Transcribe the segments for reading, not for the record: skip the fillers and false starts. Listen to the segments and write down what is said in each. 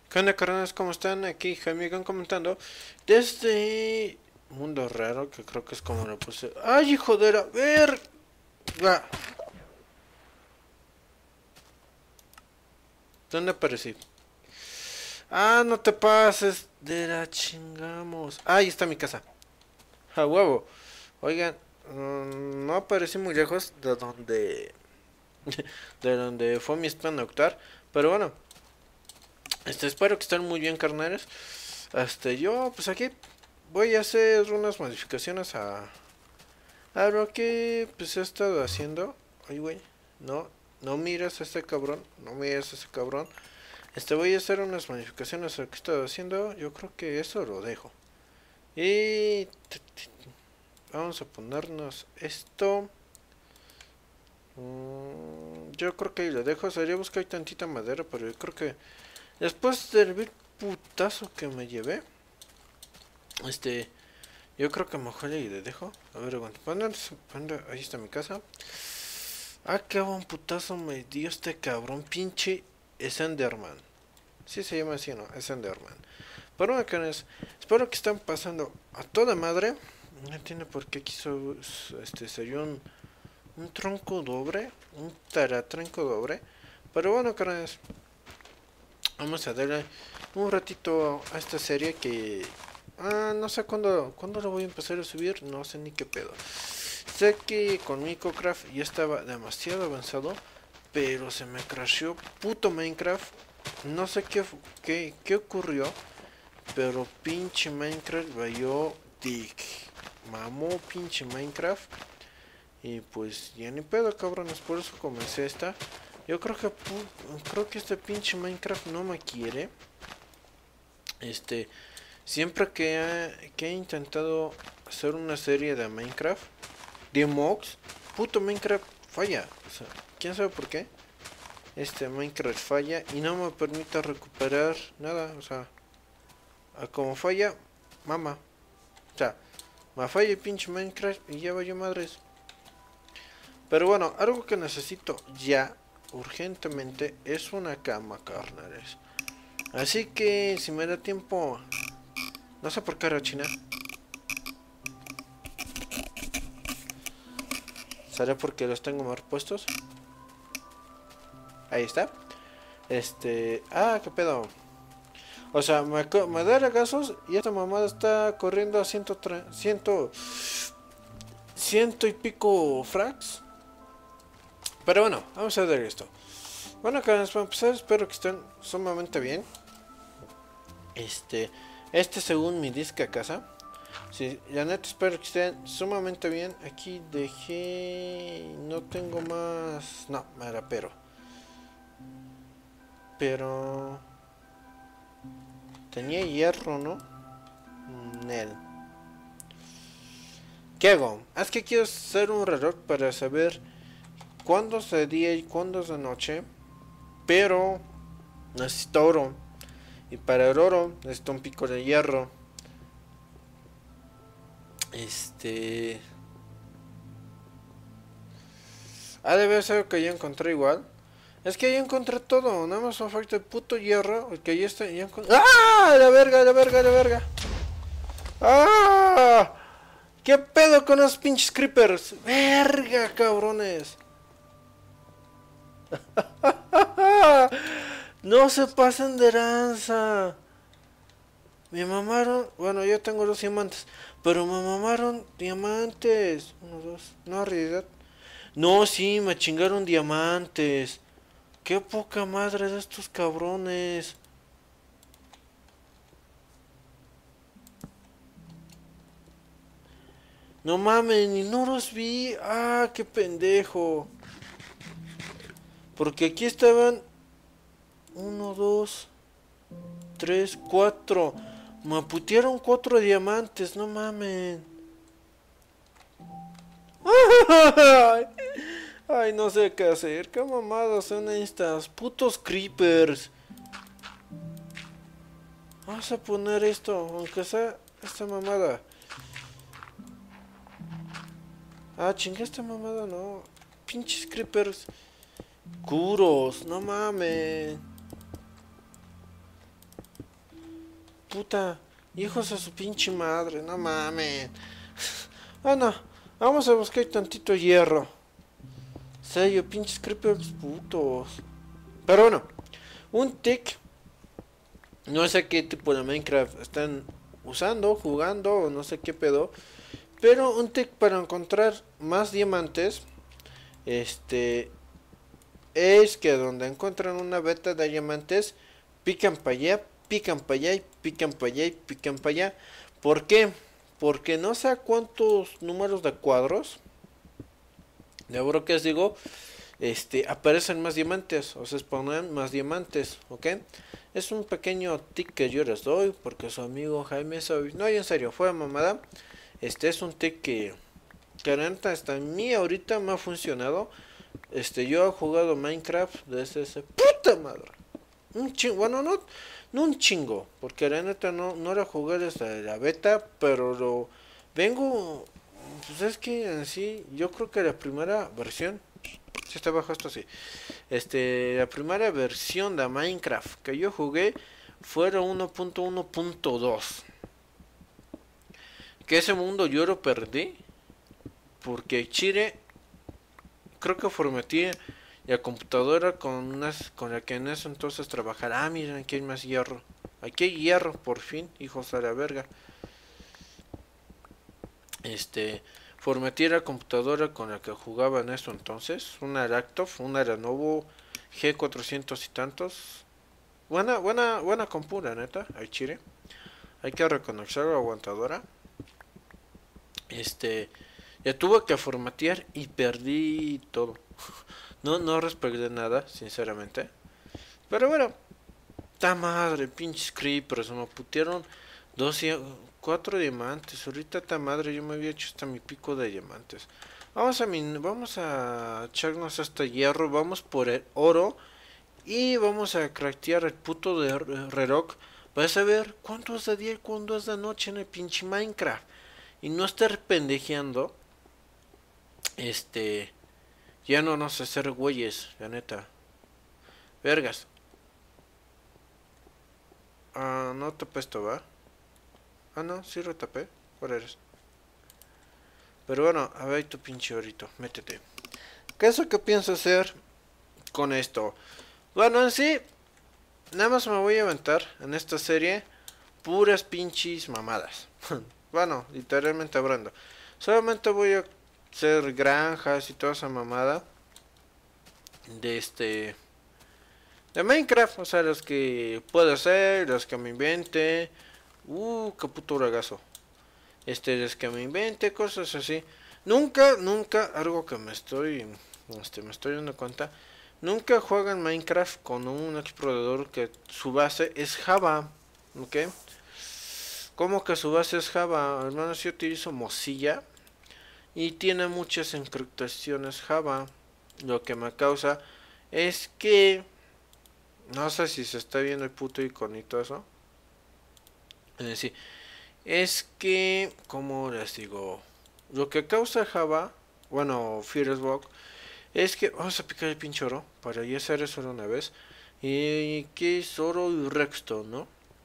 ¿Qué onda, carnales? ¿Cómo están? Aquí Jaime comentando desde Mundo Raro, que creo que es como lo puse. ¡Ay, hijo de la verga! ¿Dónde aparecí? ¡Ah, no te pases! De la chingamos. ¡Ahí está mi casa! ¡A huevo! Oigan, no aparecí muy lejos de donde de donde fue mi spam noctar, pero bueno, espero que estén muy bien, carnales. Yo, pues aquí voy a hacer unas modificaciones a lo que pues he estado haciendo. Ay, güey, no, no mires a este cabrón, no mires a ese cabrón. Voy a hacer unas modificaciones a lo que he estado haciendo. Yo creo que eso lo dejo. Y vamos a ponernos esto. Yo creo que ahí lo dejo. Sería buscar tantita madera, pero yo creo que después del vil putazo que me llevé, este, yo creo que mejor ahí le dejo. A ver, aguanta. Ahí está mi casa. Ah, qué buen putazo me dio este cabrón, pinche Enderman. Sí se llama así, ¿no? Enderman. Pero bueno, canes, espero que estén pasando a toda madre. No entiendo por qué quiso, sería un tronco doble, un taratronco doble. Pero bueno, canes, vamos a darle un ratito a esta serie que... no sé cuándo lo voy a empezar a subir, no sé ni qué pedo. Sé que con Minecraft ya estaba demasiado avanzado, pero se me crasheó puto Minecraft. No sé qué ocurrió, pero pinche Minecraft valió dick. Mamó pinche Minecraft. Y pues ya ni pedo, cabrones, por eso comencé esta. Yo creo que este pinche Minecraft no me quiere. Este, siempre que he intentado hacer una serie de Minecraft, de mobs, puto Minecraft falla. O sea, quién sabe por qué. Minecraft falla y no me permite recuperar nada. O sea, como falla, mama. O sea, me falla el pinche Minecraft y ya vaya madres. Pero bueno, algo que necesito ya, urgentemente, es una cama, carnales. Así que si me da tiempo, no sé por qué rechina. ¿Será porque los tengo mal puestos? Ahí está. Qué pedo. O sea, me da regazos y esta mamada está corriendo a ciento y pico frags. Pero bueno, vamos a ver esto. Bueno, para empezar, espero que estén sumamente bien. Según mi disca casa. Sí, la neta espero que estén sumamente bien. Aquí dejé... No tengo más... No, pero... Tenía hierro, ¿no? Nel. ¿Qué hago? Es que quiero hacer un reloj para saber cuándo es de día y cuándo es de noche. Pero necesito oro. Y para el oro necesito un pico de hierro. Debe ser que ya encontré igual. Es que ya encontré todo. Nada más me falta el puto hierro. El que ya está. Ya ¡Ah! La verga, la verga, la verga. ¡Ah! ¿Qué pedo con los pinches creepers? Verga, cabrones. No se pasen de lanza. Me mamaron. Bueno, yo tengo dos diamantes. Pero me mamaron diamantes. Uno, dos. No, en realidad. No, sí, me chingaron diamantes. Qué poca madre de estos cabrones. No mames, ni no los vi. Ah, qué pendejo. Porque aquí estaban. Uno, dos, tres, cuatro. Me putearon cuatro diamantes, no mames. Ay, no sé qué hacer. Qué mamadas son estas. Putos creepers. Vamos a poner esto, aunque sea esta mamada. Chinga esta mamada, no. Pinches creepers. Curos, no mames. puta. Hijos a su pinche madre, no mames. Bueno, vamos a buscar tantito hierro. Serio, pinches creepers putos. Pero bueno, un tick. No sé qué tipo de Minecraft están usando, jugando o no sé qué pedo. Pero un tick para encontrar más diamantes. Es que donde encuentran una beta de diamantes, pican para allá, pican para allá y pican para allá y pican para allá. ¿Por qué? Porque no sé a cuántos números de cuadros, de oro que os digo, aparecen más diamantes, o se spawnan más diamantes, ¿ok? Es un pequeño tic que yo les doy, porque su amigo Jaime soy... No, en serio, fue mamada. Es un tic que hasta a mí ahorita me ha funcionado. Yo he jugado Minecraft desde ese puta madre. Un chingo, bueno, no un chingo, porque la neta no lo jugué desde la beta, pero lo vengo, pues es que en sí, yo creo que la primera versión, si está bajo esto sí, la primera versión de Minecraft que yo jugué fue la 1.1.2, que ese mundo yo lo perdí, porque Chile creo que formateé la computadora con la que en eso entonces trabajar. Ah, miren, aquí hay más hierro. Aquí hay hierro, por fin, hijos de la verga. Formateé la computadora con la que jugaba en eso entonces. Una Lactov, una Lenovo G400 y tantos. Buena compu, la neta, hay chile. Hay que reconocerlo, aguantadora. Ya tuve que formatear y perdí todo. No respecté nada, sinceramente. Pero bueno, ta madre, pinches creepers, me putearon 4 diamantes. Ahorita ta madre, yo me había hecho hasta mi pico de diamantes. Vamos a echarnos hasta hierro, vamos por el oro y vamos a craftear el puto de reloj. Vas a ver cuánto es de día y cuándo es de noche en el pinche Minecraft. Y no estar pendejeando. Ya no nos hacer güeyes, la neta. Vergas. Ah, no tapé esto, ¿va? Ah, no, sí lo tapé. ¿Cuál eres? Pero bueno, a ver tu pinche orito, métete. ¿Qué es lo que pienso hacer con esto? Bueno, en sí, nada más me voy a aventar en esta serie puras pinches mamadas. Bueno, literalmente hablando. Solamente voy a hacer granjas y toda esa mamada de de Minecraft, o sea, los que puedo hacer, los que me invente. Qué puto bragazo. Los que me invente, cosas así. Nunca, algo que me estoy dando cuenta. Nunca juegan Minecraft con un explorador que su base es Java, ¿ok? ¿Cómo que su base es Java? Al menos yo utilizo Mozilla y tiene muchas encriptaciones Java. Lo que me causa es que no sé si se está viendo el puto iconito eso. Es decir, es que, ¿cómo les digo? Lo que causa Java, bueno, Firewalk, es que vamos a picar el pinche oro para ya hacer eso una vez. Y que es oro y redstone, ¿no?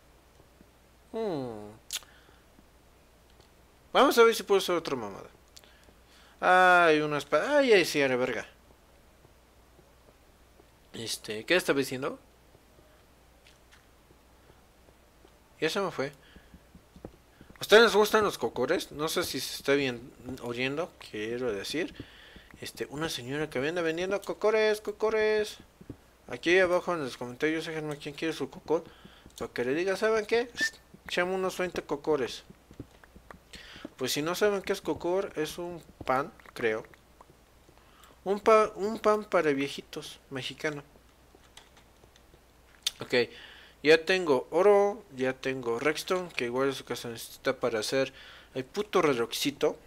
Vamos a ver si puedo hacer otra mamada. Hay una espada. Ay, sí, a la verga. ¿Qué estaba diciendo? Ya se me fue. ¿A ustedes les gustan los cocores? No sé si se está bien oyendo, quiero decir. Una señora que viene vendiendo cocores. Aquí abajo en los comentarios déjenme quién quiere su cocor. Para que le diga, ¿saben qué? Echamos unos 20 cocores. Pues si no saben qué es cocor, es un pan, creo. Un pan para viejitos, mexicano. Ok, ya tengo oro, ya tengo redstone, que igual es lo que se necesita para hacer el puto relojcito.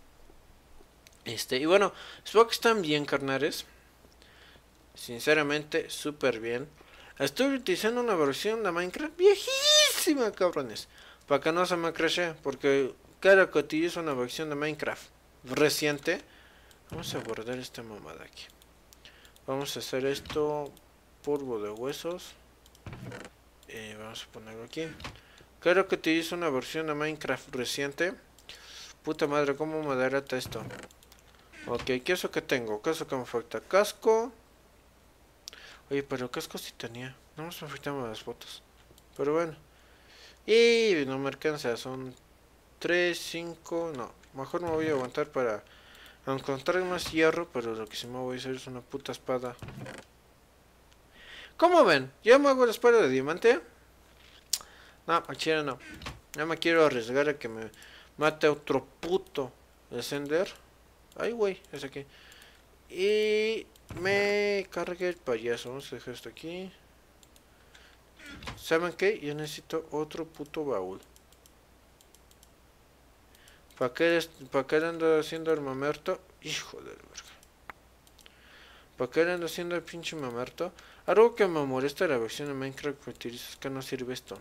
Y bueno, espero que están bien, carnales. Sinceramente, súper bien. Estoy utilizando una versión de Minecraft viejísima, cabrones. Para que no se me crashe, porque cada que utilizo una versión de Minecraft reciente. Vamos a guardar esta mamada aquí. Vamos a hacer esto. Polvo de huesos. Vamos a ponerlo aquí. Creo que te hizo una versión de Minecraft reciente. Puta madre, ¿cómo me dará esto? Ok, ¿qué es lo que tengo? ¿Qué es lo que me falta? Casco. Oye, pero casco sí tenía. No me faltaban las botas. Pero bueno. Y no me alcanza, son 3, 5. No, mejor me voy a aguantar para encontrar más hierro. Pero lo que sí me voy a hacer es una puta espada. ¿Cómo ven? ¿Ya me hago la espada de diamante? No, al chile no. No me quiero arriesgar a que me mate otro puto descender. Ay, güey, es aquí. Y me cargué el payaso. Vamos a dejar esto aquí. ¿Saben qué? Yo necesito otro puto baúl. ¿Para qué ando haciendo el mamerto? Hijo de la verga. ¿Para qué ando haciendo el pinche mamerto? Algo que me molesta de la versión de Minecraft que utilizo es que no sirve esto.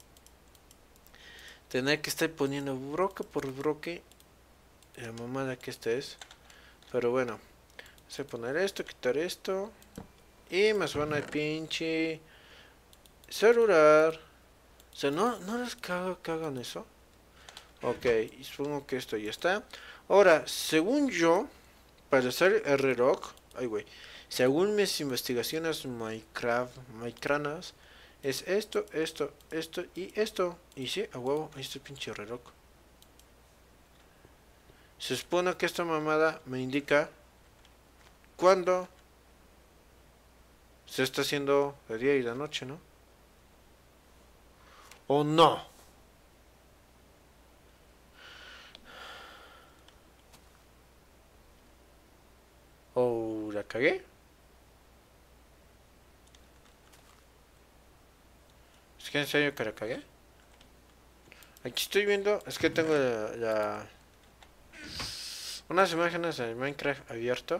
Tener que estar poniendo bloque por bloque. La mamada que esta es. Pero bueno. Vamos a poner esto, quitar esto. Y me suena el pinche celular. O sea, no les cago que hagan eso. Ok, y supongo que esto ya está. Ahora, según yo, para hacer el reloj, ay güey, según mis investigaciones minecranas, es esto, esto, esto y esto. Y sí, a huevo, ahí está el pinche reloj. Se supone que esta mamada me indica cuando se está haciendo de día y de noche, ¿no? ¿O no? ¿O la cagué? ¿Es que en serio que la cagué? Aquí estoy viendo, es que tengo unas imágenes de Minecraft abierto.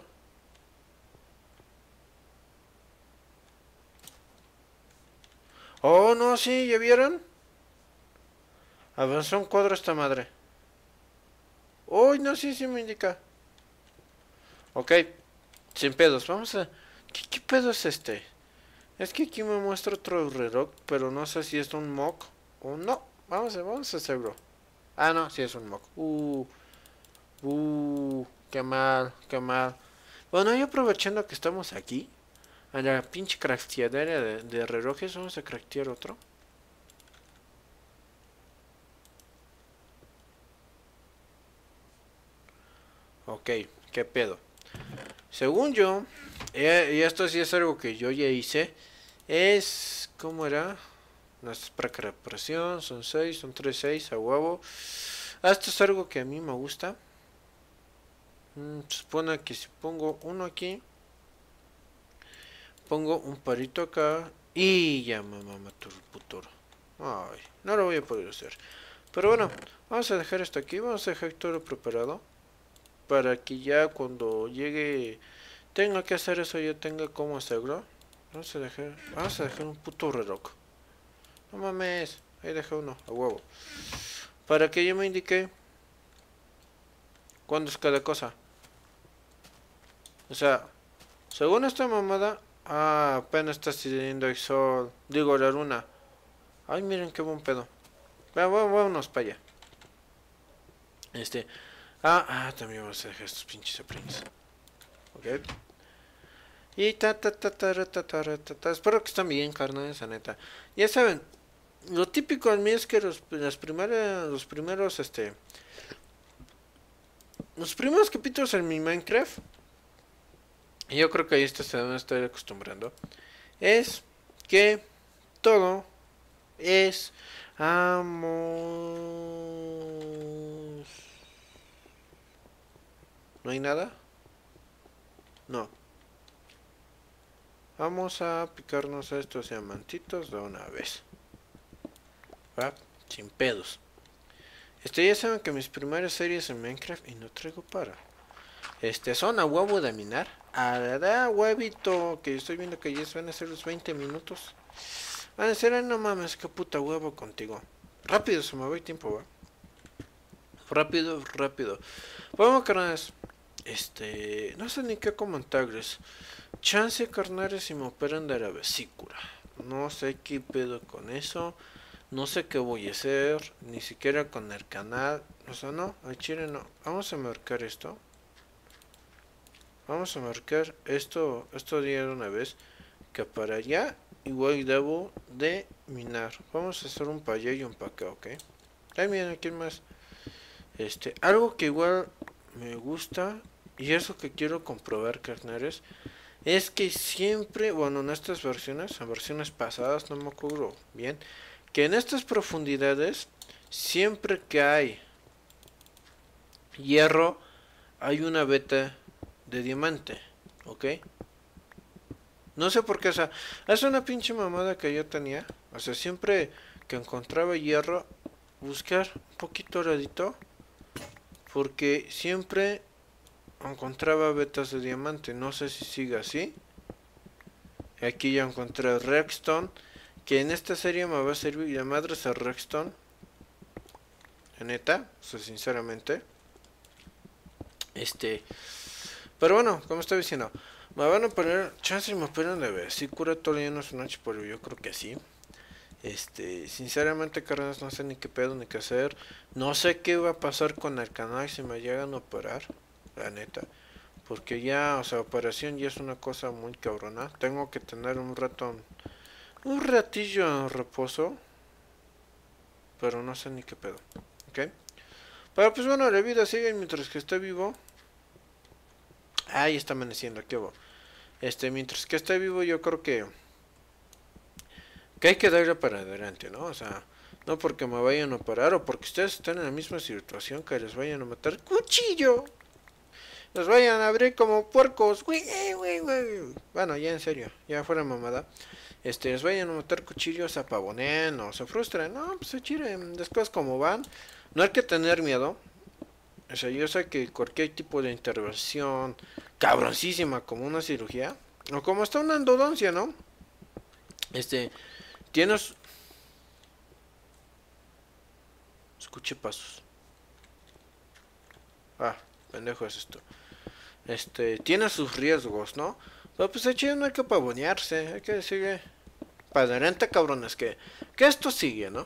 Oh, no, sí, ¿ya vieron? Avanzó un cuadro esta madre. Uy, no, sí, sí me indica. Ok, sin pedos, vamos a... ¿Qué pedo es este? Es que aquí me muestra otro reloj, pero no sé si es un mock o no. Vamos a hacerlo. Ah, no, sí es un mock. Qué mal, qué mal. Bueno, y aprovechando que estamos aquí, a la pinche crafteadera de relojes, vamos a craftear otro. Ok, qué pedo. Según yo, y esto sí es algo que yo ya hice, es... ¿Cómo era? No es para preparación, son 6, son 3, 6 a huevo. Esto es algo que a mí me gusta. Supone que si pongo uno aquí, pongo un palito acá y ya me mató el putoro. Ay, no lo voy a poder hacer. Pero bueno, vamos a dejar esto aquí, vamos a dejar todo preparado para que ya cuando llegue tenga que hacer eso, yo tenga cómo hacerlo. Vamos a dejar un puto reloj. No mames, ahí dejé uno, a huevo. Para que yo me indique cuándo es cada cosa. O sea, según esta mamada, apenas está saliendo el sol. Digo, la luna. Ay, miren qué buen pedo. Vámonos para allá. También vamos a dejar estos pinches saplings. Ok. Y espero que estén bien, carnales, la neta. Ya saben, lo típico en mí es que los primeros capítulos en mi Minecraft, y yo creo que ahí se van a estar acostumbrando, es que todo es amos. ¿No hay nada? No. Vamos a picarnos a estos diamantitos de una vez. ¿Va? Sin pedos. Ya saben que mis primeras series en Minecraft, y no traigo para. Son a huevo de minar. A huevito, que estoy viendo que ya van a ser los 20 minutos. Van a ser, no mames, qué puta huevo contigo. Rápido, se me va el tiempo, va. Rápido, rápido. Vamos, carnales. No sé ni qué comentarles. Chance, carnales, si me operan de la vesícula. No sé qué pedo con eso. No sé qué voy a hacer, ni siquiera con el canal. O sea, no, al chile no. Vamos a marcar esto. Vamos a marcar esto día de una vez. Que para allá igual debo de minar. Vamos a hacer un para allá y un para acá, ¿ok? También aquí más. Algo que igual me gusta. Y eso que quiero comprobar, carnales. Es que siempre, bueno, en estas versiones, en versiones pasadas, no me acuerdo bien. Que en estas profundidades, siempre que hay hierro, hay una veta de diamante, ¿ok? No sé por qué, o sea, es una pinche mamada que yo tenía. O sea, siempre que encontraba hierro, buscar un poquito radito, porque siempre encontraba vetas de diamante. No sé si sigue así. Aquí ya encontré redstone, que en esta serie me va a servir de madres a redstone. Neta, o sea, sinceramente. Pero bueno, como estaba diciendo, me van a poner, chance me ponen de ver, si cura todo el día no es noche, pero yo creo que sí. Sinceramente, carnales, no sé ni qué pedo ni qué hacer. No sé qué va a pasar con el canal si me llegan a operar, la neta. Porque ya, o sea, operación ya es una cosa muy cabrona. Tengo que tener un ratillo en reposo. Pero no sé ni qué pedo, ¿ok? Pero pues bueno, la vida sigue mientras que esté vivo. Ahí está amaneciendo, qué hubo. Mientras que esté vivo yo creo que hay que darle para adelante, ¿no? O sea, no porque me vayan a parar o porque ustedes están en la misma situación que les vayan a matar cuchillo. Los vayan a abrir como puercos. Bueno, ya en serio, ya fuera mamada. Les vayan a matar cuchillos a pavonen o se frustren. No, pues se chiren. Después como van, no hay que tener miedo. O sea, yo sé que cualquier tipo de intervención cabroncísima como una cirugía o como hasta una endodoncia, ¿no? Tienes... Escuché pasos. Ah, pendejo es esto. Tiene sus riesgos, ¿no? Pero pues hecho no hay que pavonearse, hay que decirle para adelante, cabrones, que esto sigue, ¿no?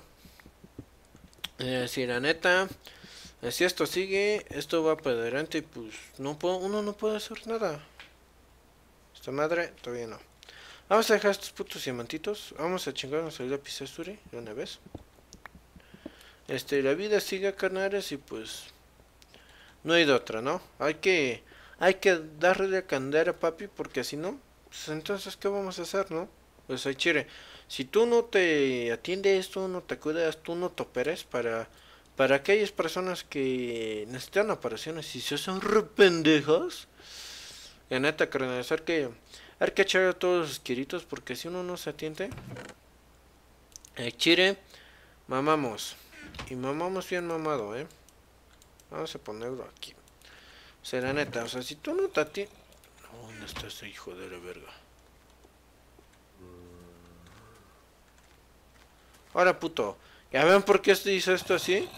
Si la neta, si esto sigue, esto va para adelante y pues uno no puede hacer nada. Esta madre, todavía no. Vamos a dejar estos putos diamantitos. Vamos a chingarnos el lápiz azul de una vez. La vida sigue, carnales, y pues no hay de otra, ¿no? Hay que darle candela, papi, porque si no, pues entonces ¿qué vamos a hacer, no? Pues ahí chire. Si tú no te atiendes, tú no te cuidas, tú no te operes para aquellas personas que necesitan operaciones y se hacen re pendejos, la neta, carnal, hay que echar a todos los quiritos porque si uno no se atiende, chire, mamamos. Y mamamos bien mamado, Vamos a ponerlo aquí. O sea, la neta, o sea, si tú no te atiendes... ¿Dónde está ese hijo de la verga? Ahora, puto. ¿Ya ven por qué se hizo esto así?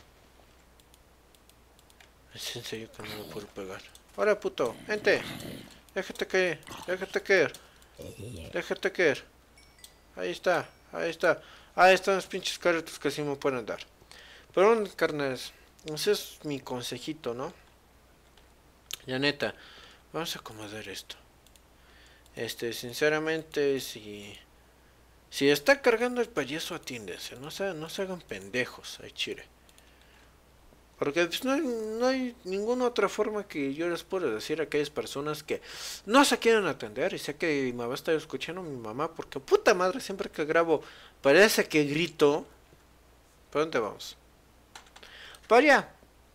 Es en serio que no me puedo pegar. Ahora, puto. Vente. Déjate caer. Déjate caer. Déjate caer. Ahí está. Ahí está. Ahí están los pinches carretos que así me pueden dar. Pero bueno, carnales. Ese es mi consejito, ¿no? La neta. Vamos a acomodar esto. Sinceramente, si está cargando el payaso, atiéndense. No se hagan pendejos, ay chile. Porque pues, no hay ninguna otra forma que yo les pueda decir a aquellas personas que no se quieren atender. Y sé que me va a estar escuchando mi mamá, porque puta madre, siempre que grabo parece que grito. ¿Para dónde vamos? Para allá.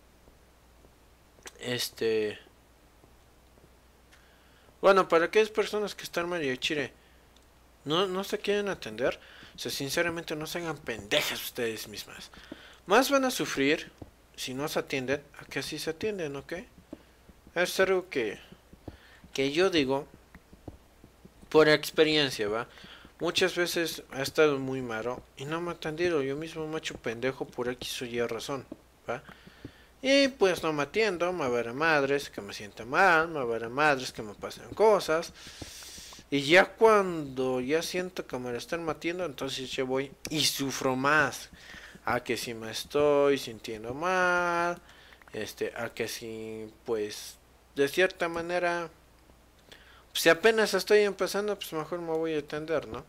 Bueno, para aquellas personas que están medio chile, no se quieren atender. O sea, sinceramente no se hagan pendejas ustedes mismas. Más van a sufrir si no se atienden a que si se atienden, ¿ok? Es algo que yo digo por experiencia, ¿va? Muchas veces ha estado muy malo y no me he atendido. Yo mismo me he hecho pendejo por X o Y razón, ¿va? Y pues no me atiendo, me va a ver a madres que me sienta mal, me va a ver a madres que me pasen cosas. Y ya cuando ya siento que me la están matando, entonces yo voy y sufro más. A que si me estoy sintiendo mal, a que si pues de cierta manera, si apenas estoy empezando, pues mejor me voy a atender, ¿no?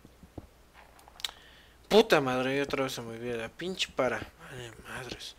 Puta madre, y otra vez se me olvida la pinche para. Madre madres.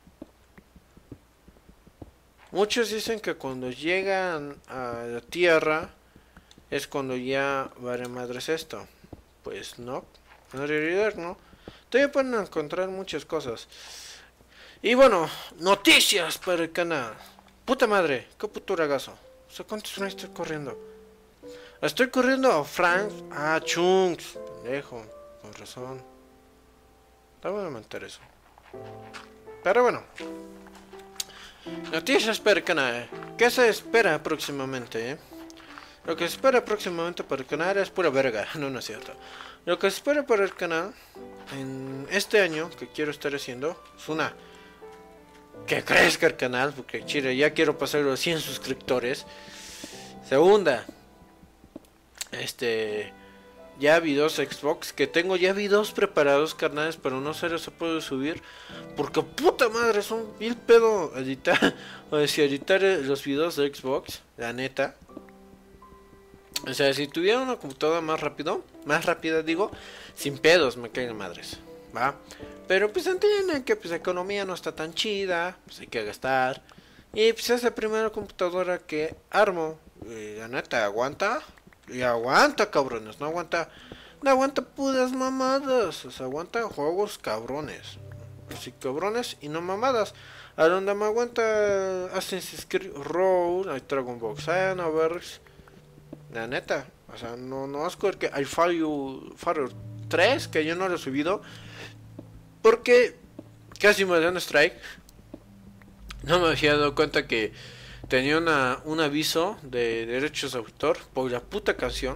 Muchos dicen que cuando llegan a la tierra es cuando ya vale madres esto. Pues no, en realidad no. Todavía pueden encontrar muchas cosas. Y bueno, noticias para el canal. Puta madre, qué puto ragazo. O sea, ¿cuántos frames estoy corriendo? Estoy corriendo a Frank. Ah, Chunks. Pendejo, con razón. Está bueno mentir eso. Pero bueno. Noticias para el canal. ¿Qué se espera próximamente? Lo que se espera próximamente para el canal es pura verga. No, no es cierto. Lo que se espera para el canal en este año que quiero estar haciendo es una, que crezca el canal, porque chile, ya quiero pasar los 100 suscriptores. Segunda, ya videos Xbox, que tengo ya videos preparados, carnales, pero no se los puedo subir porque puta madre, es un vil pedo editar, o decir, editar los videos de Xbox, la neta. O sea, si tuviera una computadora más rápida digo, sin pedos, me caen madres, va. Pero pues entienden que pues la economía no está tan chida, pues hay que gastar. Y pues es la primera computadora que armo. La neta, aguanta. Y aguanta, cabrones, no aguanta puras mamadas. O sea, aguanta juegos cabrones. Así cabrones y no mamadas. A donde me aguanta Assassin's Creed Road, hay Dragon Ball Xenoverse. La neta, o sea, no asco el que hay Fire 3, que yo no lo he subido. Porque casi me dan strike. No me había dado cuenta que tenía un aviso de derechos de autor por la puta canción.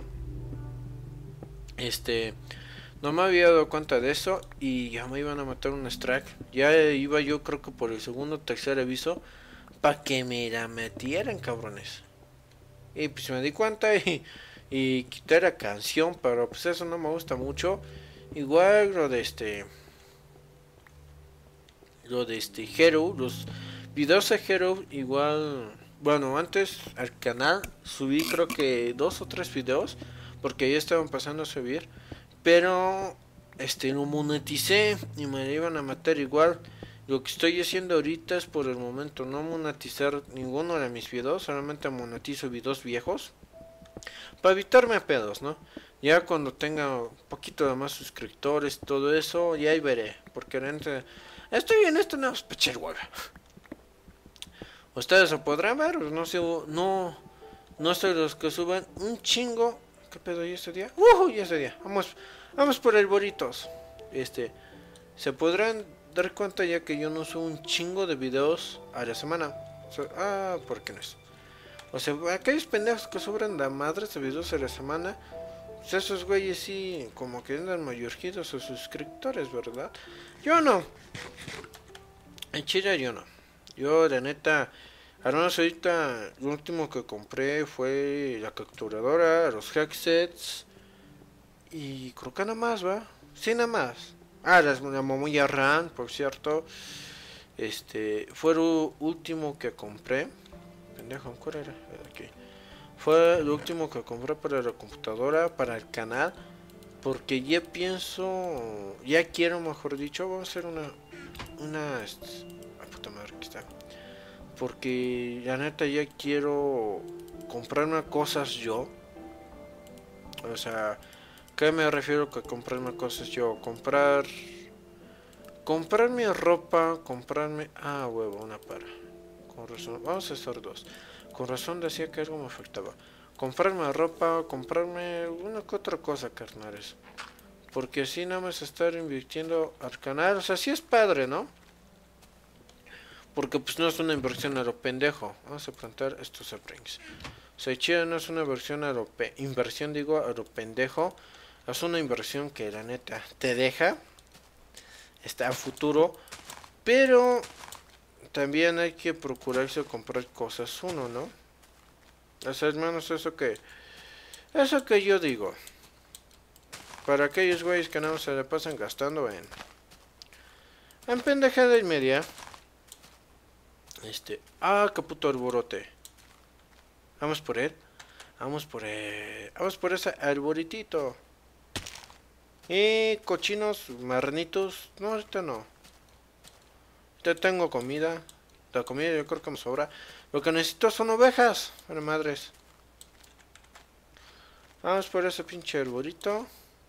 No me había dado cuenta de eso y ya me iban a matar un strike. Ya iba yo creo que por el segundo o tercer aviso para que me la metieran, cabrones. Y pues me di cuenta y quité la canción, pero pues eso no me gusta mucho. Igual lo de Hero, los videos de Hero igual, bueno, antes al canal subí creo que 2 o 3 videos porque ya estaban pasando a subir, pero lo moneticé y me iban a matar igual. Lo que estoy haciendo ahorita es por el momento no monetizar ninguno de mis videos, solamente monetizo videos viejos para evitarme a pedos, ¿no? Ya cuando tenga un poquito de más suscriptores, todo eso, ya ahí veré, porque realmente estoy en esto no es hueva. Ustedes lo podrán ver, no sé, no soy los que suben un chingo. ¿Qué pedo y este día? Y este día. Vamos por el boritos. Se podrán dar cuenta ya que yo no subo un chingo de videos a la semana. ¿Por qué no es? O sea, aquellos pendejos que sobran de madres de videos a la semana, pues esos güeyes sí, como que andan mayorjitos o suscriptores, ¿verdad? Yo no. En Chile yo no. Yo, la neta, al menos ahorita, lo último que compré fue la capturadora, los headsets y creo que nada más, ¿va? Sí, nada más. La memoria RAM, por cierto. Fue lo último que compré. Pendejo, ¿cuál era? Aquí. Fue lo último que compré para la computadora, para el canal. Porque ya pienso, ya quiero, mejor dicho, vamos a hacer una puta madre, aquí está. Porque la neta ya quiero comprarme cosas yo. O sea, ¿qué me refiero que comprarme cosas yo? Comprarme ropa, comprarme... huevo, una para. Con razón, vamos a hacer 2. Con razón decía que algo me faltaba. Comprarme ropa, comprarme una que otra cosa, carnales. Porque así nada más estar invirtiendo al canal. O sea, sí es padre, ¿no? Porque pues no es una inversión a lo pendejo. Vamos a plantar estos saplings. O sea, chido, no es una inversión a lo a lo pendejo. Es una inversión que la neta te deja. Está a futuro. Pero también hay que procurarse comprar cosas uno, ¿no? O sea, es menos eso que Eso que yo digo. Para aquellos güeyes que no se le pasan gastando en pendejada y media. Qué puto arborote. Vamos por él. Vamos por él. Vamos por ese arboritito. Y cochinos, marranitos. No, ahorita no. Ya tengo comida. La comida yo creo que me sobra. Lo que necesito son ovejas. Bueno, madres. Vamos por ese pinche arborito.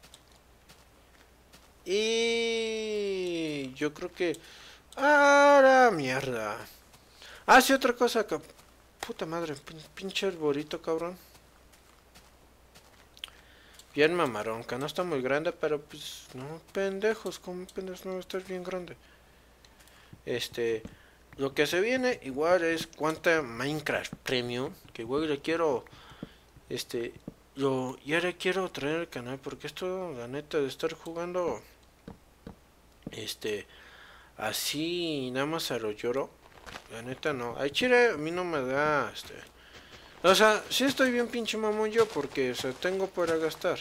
Y yo creo que... ¡Ah, la mierda! Ah, sí, otra cosa que... Puta madre, pinche arborito, cabrón. Bien mamarón, que no está muy grande, pero pues... No, pendejos, como pendejos no va a estar bien grande. Lo que se viene igual es cuánta Minecraft Premium. Que igual le quiero... ya le quiero traer al canal porque esto, la neta, de estar jugando... Así nada más a lo lloro. La neta no. Ay, chile, a mí no me da, O sea, sí estoy bien pinche mamón yo porque, o sea, tengo para gastar.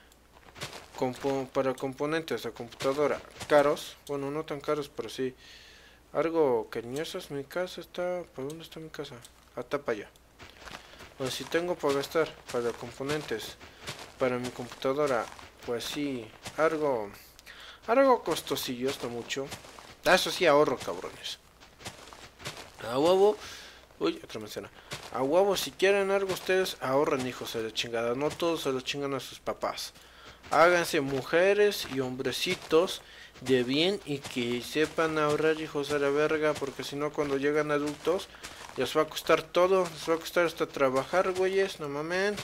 Para componentes de computadora caros. Bueno, no tan caros, pero sí. Algo cariñosos. Mi casa está... ¿Por dónde está mi casa? Hasta para allá. O si tengo para gastar para componentes para mi computadora, pues sí, algo costosillo, esto mucho. Eso sí ahorro, cabrones. A huevo. Uy, otra menciona. A huevo, si quieren algo ustedes, ahorren, hijos de la chingada. No todos se lo chingan a sus papás. Háganse mujeres y hombrecitos de bien y que sepan ahorrar, hijos de la verga. Porque si no, cuando llegan adultos, les va a costar todo. Les va a costar hasta trabajar, güeyes. No mamen.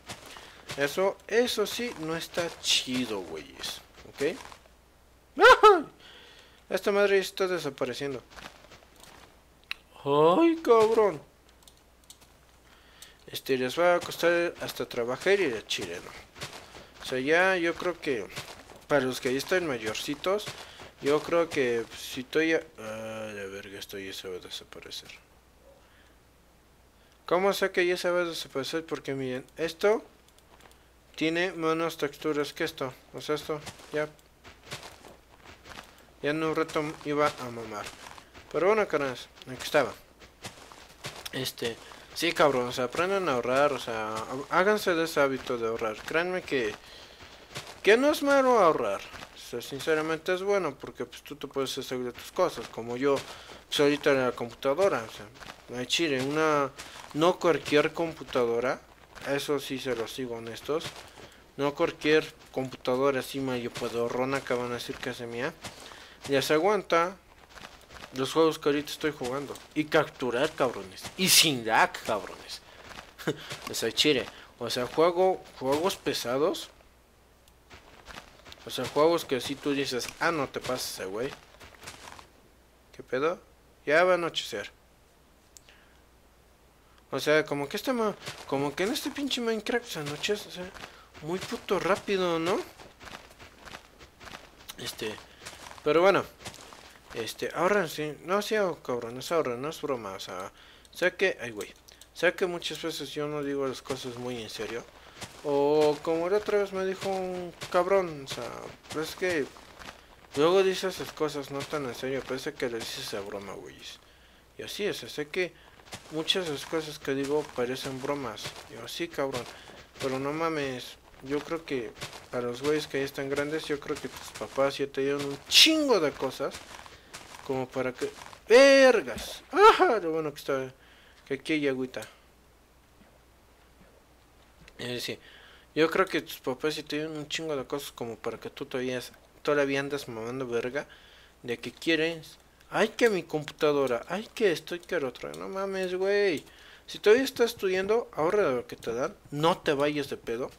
Eso sí, no está chido, güeyes. ¿Ok? ¡Ah! Esta madre está desapareciendo. ¡Ay, cabrón! Les va a costar hasta trabajar y de chileno. O sea, ya yo creo que para los que ya están mayorcitos, yo creo que si estoy... la verga, esto ya se va a desaparecer. ¿Cómo sé que ya se va a desaparecer? Porque miren, esto tiene menos texturas que esto. O sea, esto ya en un rato iba a mamar. Pero bueno, carnales, aquí estaba. Sí, cabrón, o sea, aprendan a ahorrar, o sea, háganse de ese hábito de ahorrar. Créanme que no es malo ahorrar. O sea, sinceramente es bueno porque pues tú te puedes hacer de tus cosas, como yo, pues ahorita en la computadora, o sea, chile, no cualquier computadora, eso sí se los sigo honestos, no cualquier computadora así medio pedorrona que van a decir que es mía, les aguanta los juegos que ahorita estoy jugando. Y capturar, cabrones. Y sin lag, cabrones. O sea, chile. O sea, juegos pesados. O sea, juegos que si tú dices, ah, no te pases, güey. ¿Qué pedo? Ya va a anochecer. O sea, como que como que en este pinche Minecraft se anochece, o sea, muy puto rápido, ¿no? Pero bueno. Ahorran, sí. No, sí, cabrones, ahorran, no es broma, o sea. Sé que, ay, güey. Sé que muchas veces yo no digo las cosas muy en serio. O como la otra vez me dijo un cabrón, o sea, pues es que luego dices esas cosas no tan en serio, parece que le dices a broma, güey. Y así es, sé que muchas de las cosas que digo parecen bromas. Yo, sí, cabrón, pero no mames. Yo creo que para los güeyes que ya están grandes, yo creo que tus papás ya te dieron un chingo de cosas como para que... ¡Vergas! ¡Ajá! Lo bueno que está... Que aquí hay agüita. Sí, yo creo que tus papás sí te dieron un chingo de cosas como para que tú todavía andas mamando verga. De que quieres... Ay, que mi computadora. Ay, que esto y que el otro. No mames, güey. Si todavía estás estudiando, ahorra de lo que te dan. No te vayas de pedo.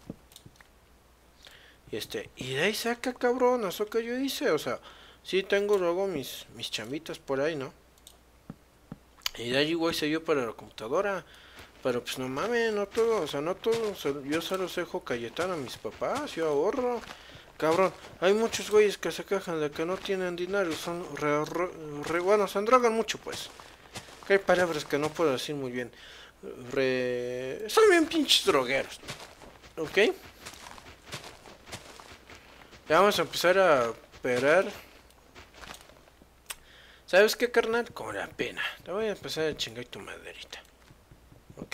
Y de ahí saca, cabrón. Eso que yo hice, o sea... Sí, tengo luego mis chambitas por ahí, ¿no? Y de ahí, güey, se yo para la computadora. Pero pues no mames, no todo, o sea, no todo. Yo se los dejo Cayetano a mis papás, yo ahorro. Cabrón, hay muchos güeyes que se quejan de que no tienen dinero. Son bueno, se drogan mucho, pues. Que hay palabras que no puedo decir muy bien. Son bien pinches drogueros. Ok. Ya vamos a empezar a operar. ¿Sabes qué, carnal? Con la pena. Te voy a empezar a chingar tu maderita. ¿Ok?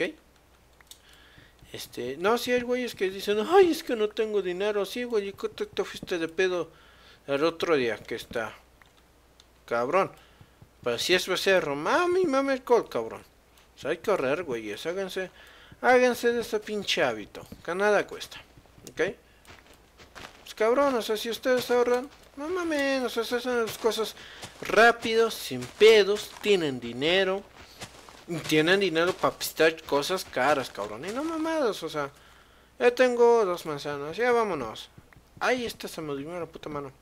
No, si hay güeyes que dicen, ay, es que no tengo dinero. Sí, güey, ¿y qué te fuiste de pedo el otro día? Que está cabrón. Pero si es becerro, mami alcohol, cabrón. O sea, hay que ahorrar, güeyes. Háganse de ese pinche hábito. Que nada cuesta. ¿Ok? Pues cabrón, o sea, si ustedes ahorran, no mames, o sea, se hacen las cosas rápidos, sin pedos, tienen dinero. Tienen dinero para pistar cosas caras, cabrón. Y no mamadas, o sea. Ya tengo 2 manzanas, ya vámonos. Ay, esta se me durmió la puta mano.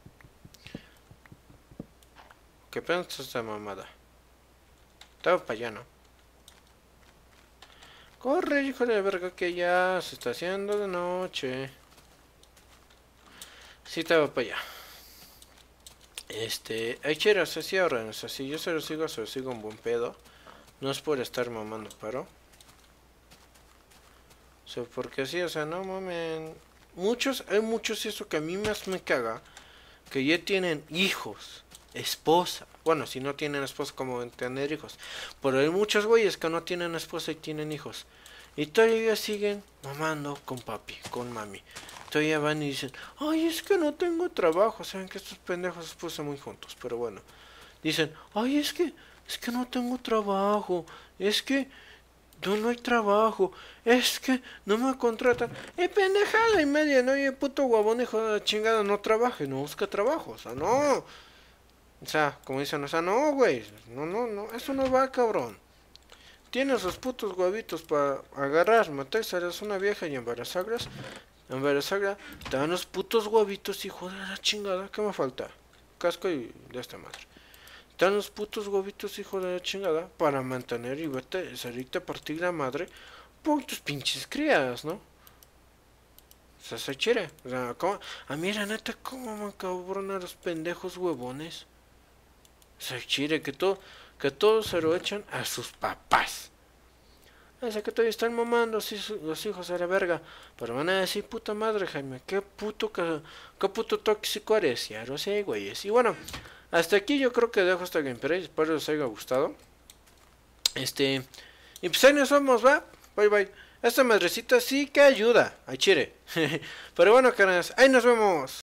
¿Qué piensas esta mamada? Estaba para allá, ¿no? Corre, hijo de verga, que ya se está haciendo de noche. Sí, estaba para allá. Hay cheras así ahora, o sea, si yo se lo sigo un buen pedo. No es por estar mamando, pero. O sea, porque sí, o sea, no mamen. Hay muchos, y eso que a mí más me caga, que ya tienen hijos, esposa. Bueno, si no tienen esposa, como tener hijos. Pero hay muchos güeyes que no tienen esposa y tienen hijos. Y todavía siguen mamando con papi, con mami. Todavía van y dicen, ay, es que no tengo trabajo. Saben que estos pendejos se pusen muy juntos, pero bueno. Dicen, ay, es que no tengo trabajo. Es que no hay trabajo. Es que no me contratan. Pendejada y media, no, oye, puto guabón, hijo de la chingada, no trabaje, no busca trabajo. O sea, no. O sea, como dicen, o sea, no, güey. No, eso no va, cabrón. Tienes los putos huevitos para agarrar, meterse a una vieja y embarazarlas. Embarazarla, te dan los putos huevitos, hijo de la chingada. ¿Qué me falta? Casco y de esta madre. Te dan los putos huevitos, hijo de la chingada, para mantener y vete, salirte a partir la madre por tus pinches crías, ¿no? O sea, se chile. O sea, ¿cómo? A mí, la neta, ¿cómo me cabronan los pendejos huevones? Se chile, que todo se lo echan a sus papás. O sea, que todavía están mamando los hijos de la verga. Pero van a decir, puta madre, Jaime, qué puto tóxico eres. Ya lo sé, güeyes. Y bueno, hasta aquí yo creo que dejo esta gameplay. Espero les haya gustado. Y pues ahí nos vamos, va. Bye bye. Esta madrecita sí que ayuda. Ay, chire. Pero bueno, caras, ahí nos vemos.